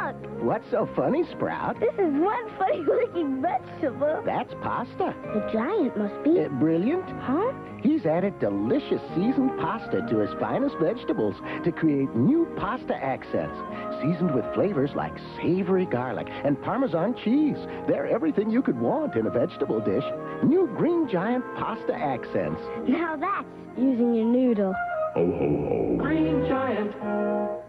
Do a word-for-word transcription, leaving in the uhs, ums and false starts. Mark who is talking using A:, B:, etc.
A: look!
B: What's so funny, Sprout?
A: This is one funny-looking vegetable.
B: That's pasta.
A: The giant must be...
B: Uh, brilliant.
A: Huh?
B: He's added delicious seasoned pasta to his finest vegetables to create new pasta accents, seasoned with flavors like savory garlic and Parmesan cheese. They're everything you could want in a vegetable dish. New Green Giant pasta accents.
A: Now that's using your noodle.
C: Ho, ho, ho.
B: Green Giant.